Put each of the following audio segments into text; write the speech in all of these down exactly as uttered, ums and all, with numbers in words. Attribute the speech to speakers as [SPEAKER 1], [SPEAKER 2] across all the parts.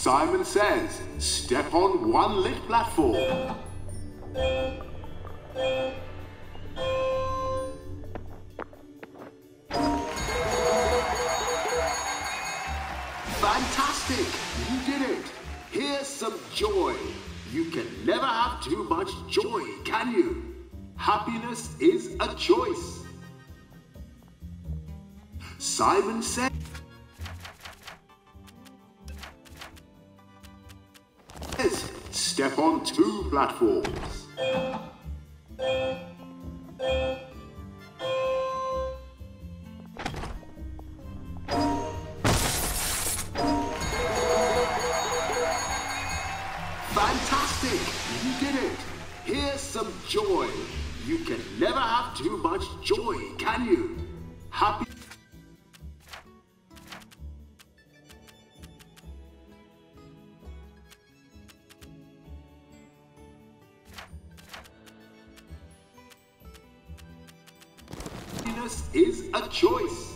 [SPEAKER 1] Simon Says, step on one lit platform. Fantastic! You did it! Here's some joy. You can never have too much joy, can you? Happiness is a choice. Simon Says, step on two platforms. Fantastic! You did it! Here's some joy. You can never have too much joy, can you? Happy. Happiness is a choice.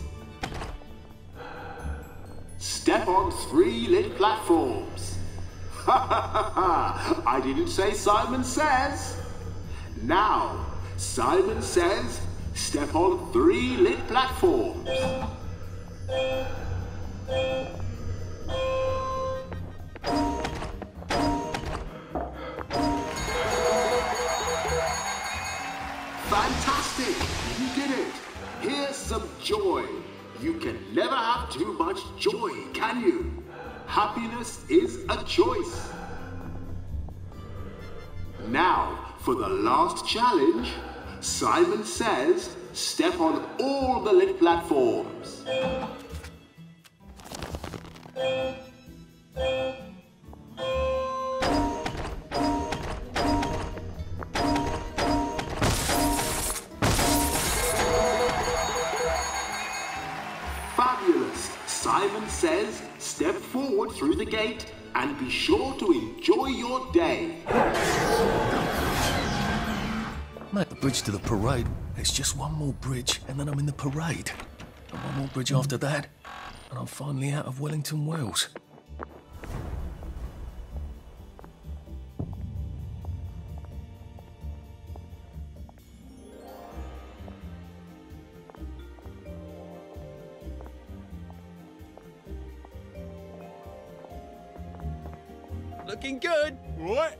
[SPEAKER 1] Step on three lit platforms. Ha ha ha ha! I didn't say Simon Says. Now, Simon Says, step on three lit platforms. Fantastic! You did it! Here's some joy. You can never have too much joy, can you? Happiness is a choice. Now, for the last challenge, Simon Says, step on all the lit platforms. Fabulous! Simon Says, step forward through the gate and be sure to enjoy your day.
[SPEAKER 2] I'm at the bridge to the parade. It's just one more bridge and then I'm in the parade. And one more bridge after that and I'm finally out of Wellington Wells.
[SPEAKER 3] Looking good. What?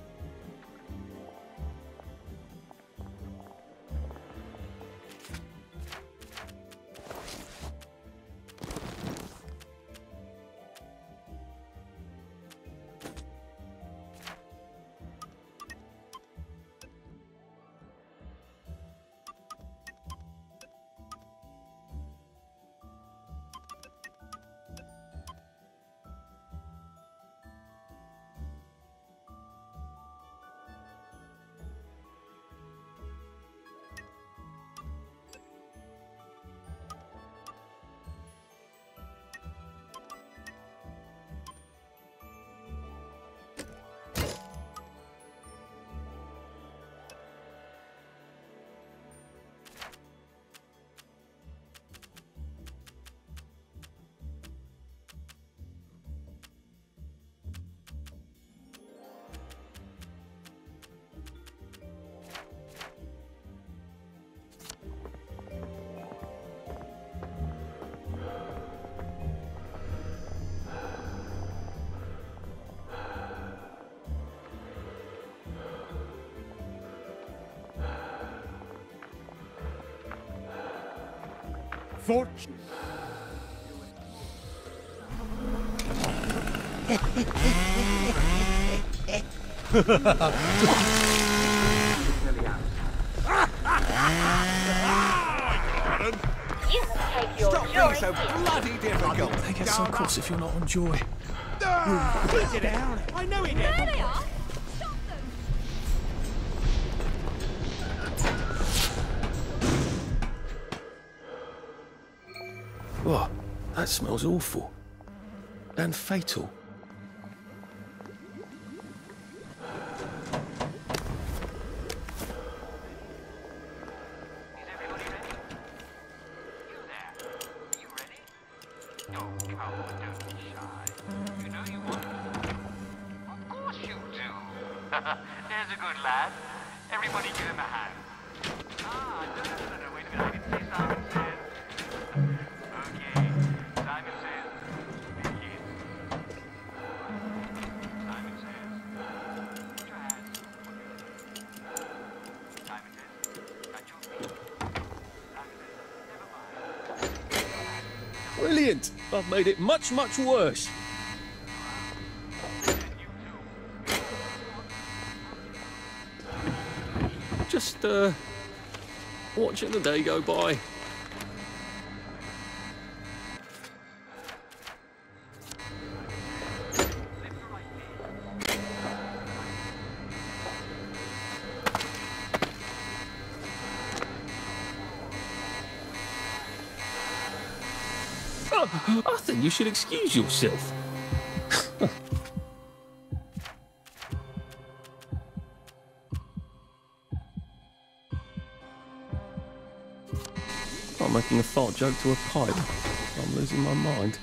[SPEAKER 3] Fortune.
[SPEAKER 4] Stop being so bloody difficult.
[SPEAKER 2] Take it so cross if you're not on joy.
[SPEAKER 3] Beat it down. I know he did.
[SPEAKER 5] There they are. Stop them.
[SPEAKER 2] Oh, that smells awful. And fatal.
[SPEAKER 6] Don't come, don't be shy. You know you want There's a good lad. Everybody give him a hand. Ah, no, no, no, no, wait a minute. I didn't say Simon Says. Okay, Simon Says. Hey, kids. Simon Says. Put your hands. Simon Says. Got your feet. Simon Says. Never mind.
[SPEAKER 2] Brilliant! I've made it much, much worse. Just, uh, watching the day go by. Oh, I think you should excuse yourself. I'm making a fart joke to a pipe. I'm losing my mind.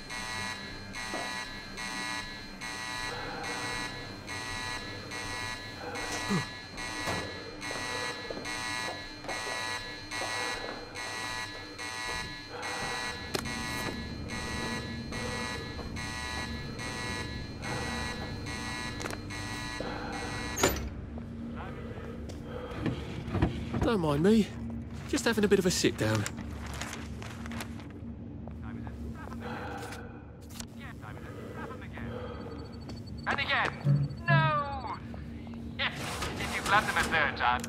[SPEAKER 2] Don't mind me. Just having a bit of a sit down.
[SPEAKER 6] And again. No! Yes, if you clap them a third time.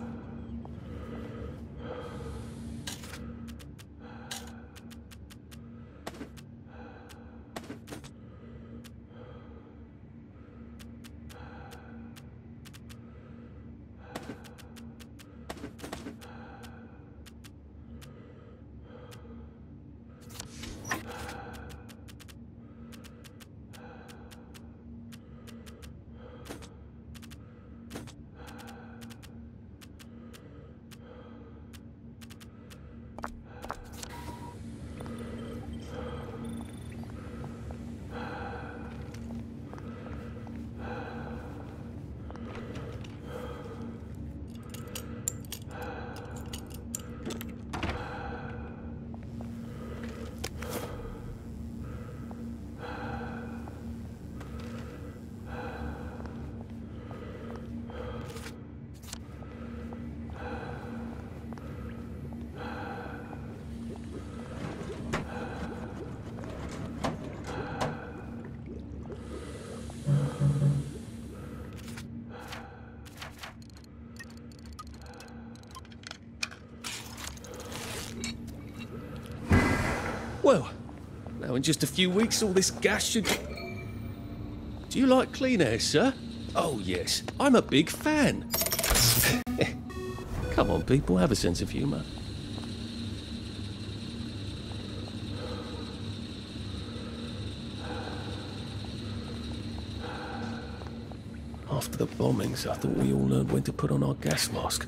[SPEAKER 2] Well, now in just a few weeks all this gas should... Do you like clean air, sir? Oh yes, I'm a big fan. Come on people, have a sense of humour. After the bombings, I thought we all learned when to put on our gas mask.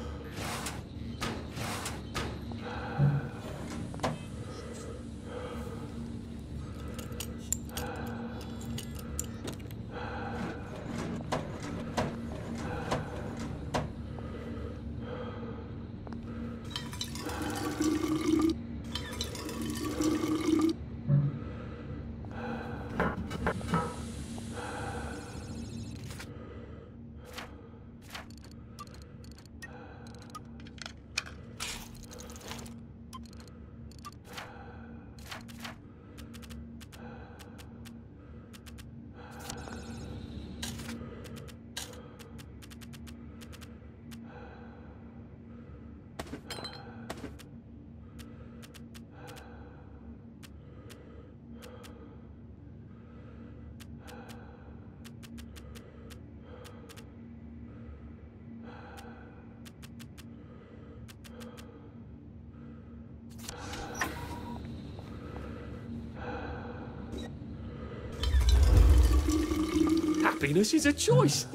[SPEAKER 2] Happiness is a choice.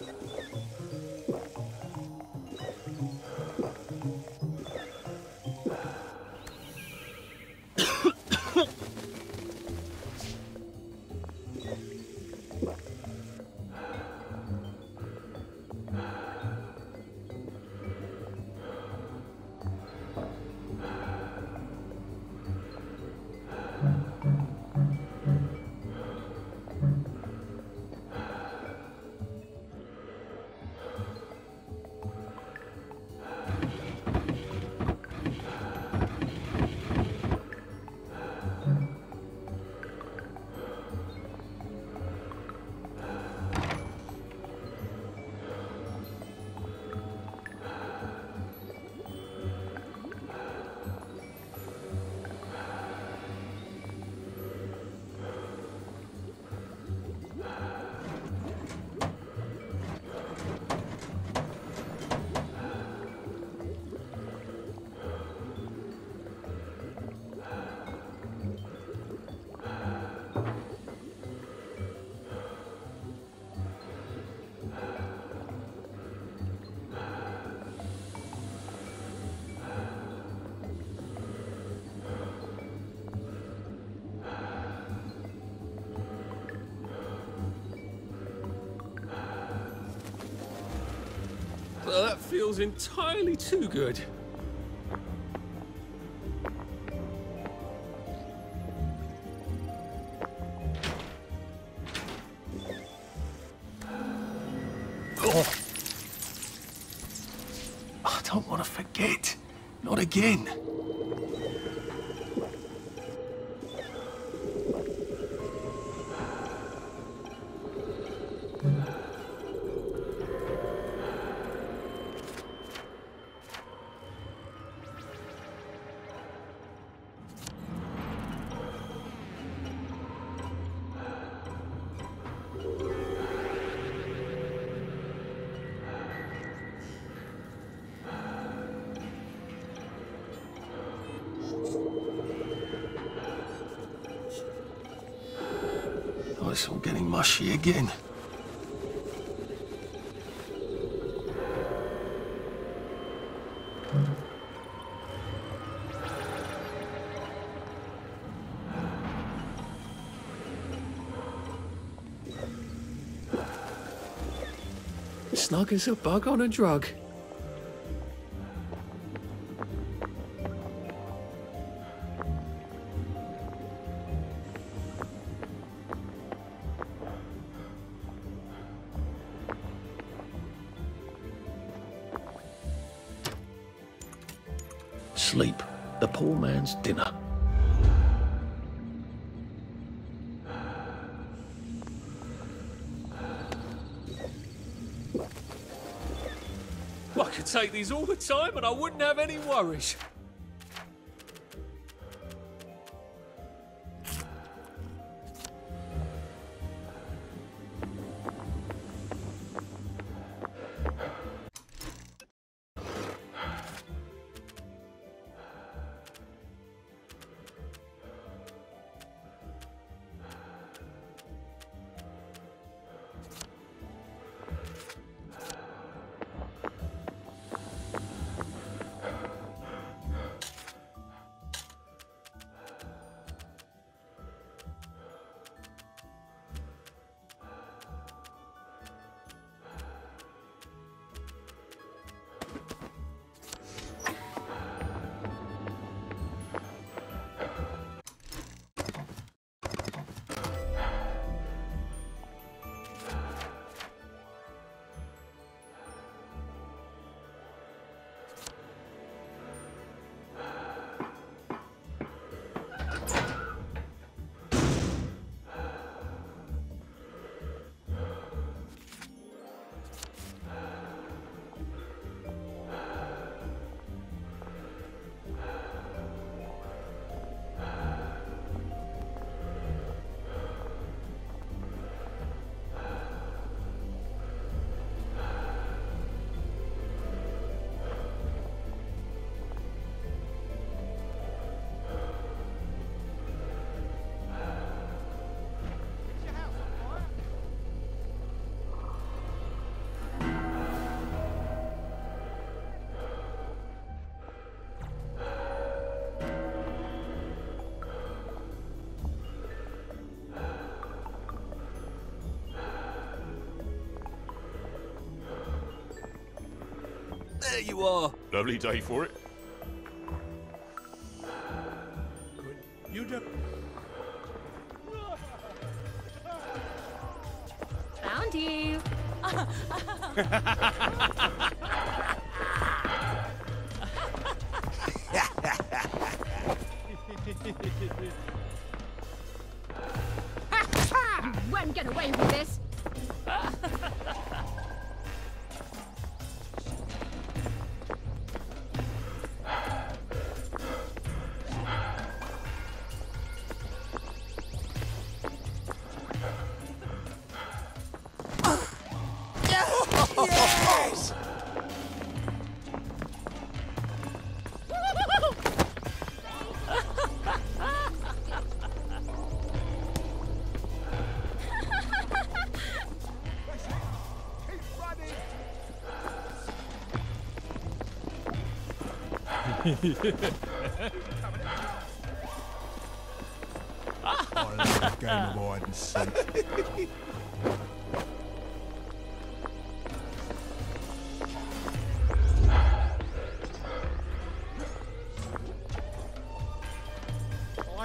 [SPEAKER 2] Well, that feels entirely too good. Oh. I don't want to forget. Not again. Oh, it's all getting mushy again. Snug as a bug on a drug. Sleep, the poor man's dinner. I could take these all the time and I wouldn't have any worries. There you are.
[SPEAKER 7] Lovely day for it.
[SPEAKER 3] You do.
[SPEAKER 5] Found you. You won't get away with this.
[SPEAKER 3] Yes! I love a game of hide and seek.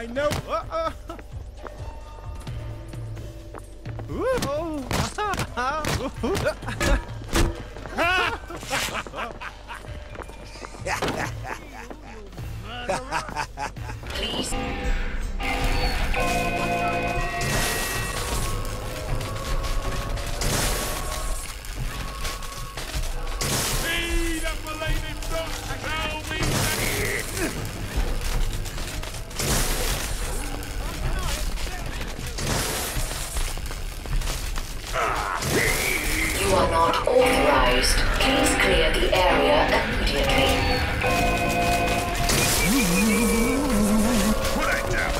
[SPEAKER 3] I know. Uh,
[SPEAKER 7] Please.
[SPEAKER 3] Speed up, my lady. Don't tell me that.
[SPEAKER 7] You are not authorized. Please clear the area immediately.
[SPEAKER 3] Put it down.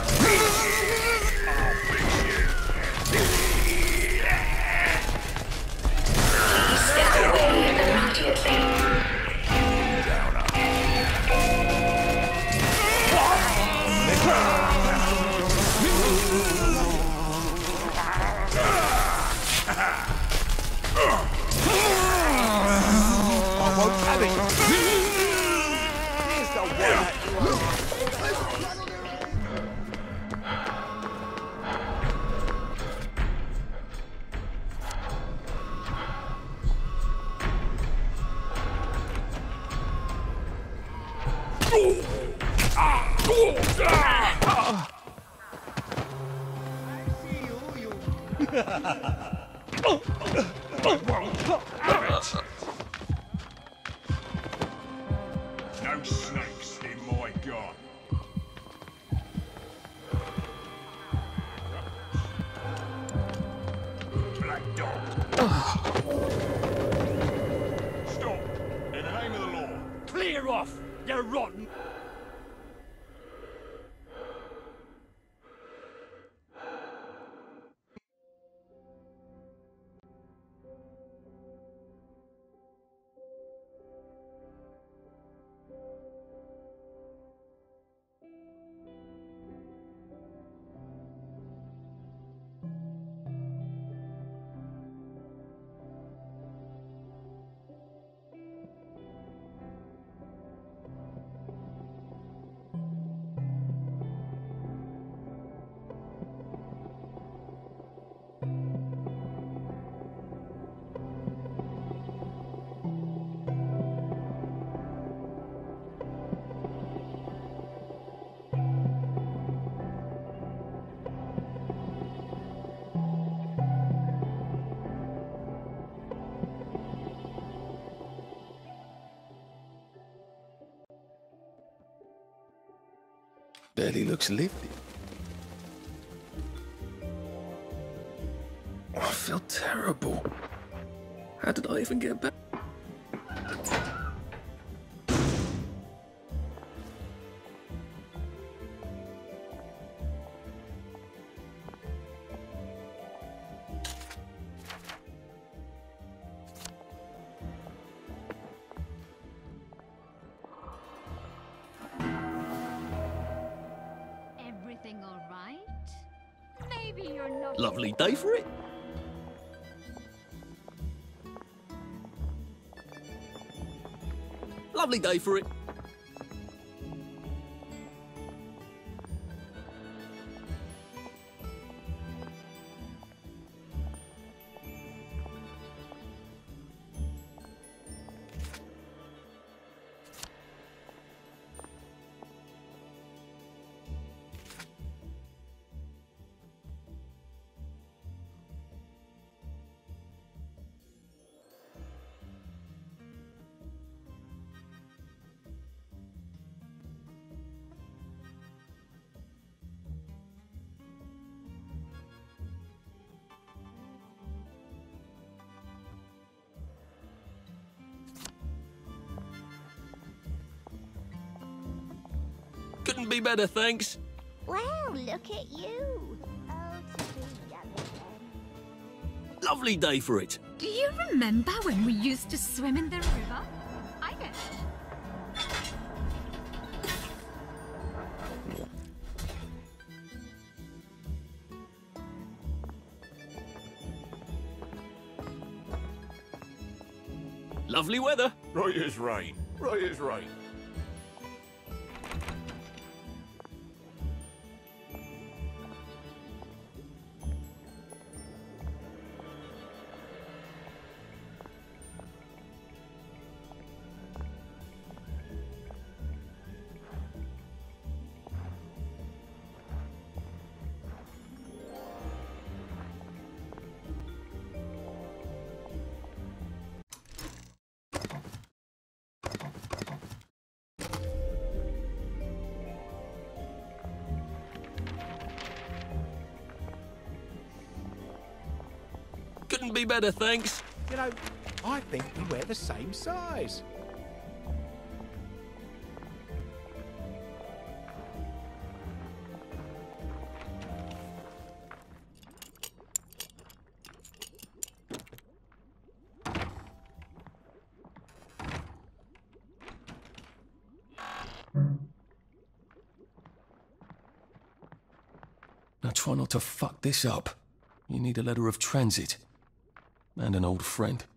[SPEAKER 7] Please step away immediately.
[SPEAKER 3] I won't have it. Here's the one. No snakes in my garden. Black dog. Stop. In the name of the law.
[SPEAKER 8] Clear off, you rotten.
[SPEAKER 2] Barely looks lifted. I feel terrible. How did I even get back?
[SPEAKER 5] Everything all right? Maybe you're not.
[SPEAKER 2] Lovely day for it. Lovely day for it. Couldn't be better, thanks.
[SPEAKER 9] Wow, look at you. Oh, to be yummy then.
[SPEAKER 2] Lovely day for it.
[SPEAKER 5] Do you remember when we used to swim in the river? I guess.
[SPEAKER 2] Lovely weather.
[SPEAKER 3] Right as rain. Right as rain.
[SPEAKER 2] Couldn't be better, thanks.
[SPEAKER 10] You know, I think we wear the same size.
[SPEAKER 2] Now try not to fuck this up. You need a letter of transit. And an old friend.